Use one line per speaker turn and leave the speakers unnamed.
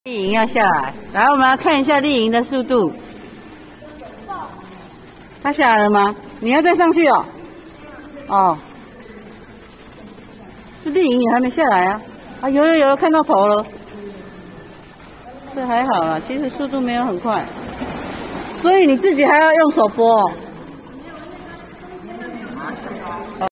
丽颖要下来，来，我们来看一下丽颖的速度。她下来了吗？你要再上去哦。哦，这丽颖也还没下来啊。啊，有，看到头了。这还好啦，其实速度没有很快，所以你自己还要用手拨哦。